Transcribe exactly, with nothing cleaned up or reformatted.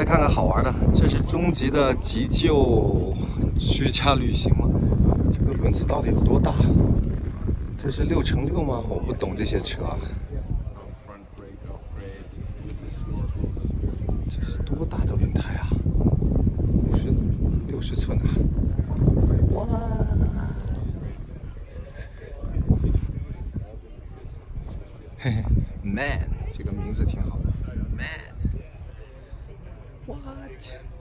看看好玩的，这是终极的急救居家旅行吗？这个轮子到底有多大？这是六乘六吗？我不懂这些车。这是多大的轮胎啊？六十六十寸啊！哇！嘿嘿 ，Man 这个名字挺好的 ，Man。What？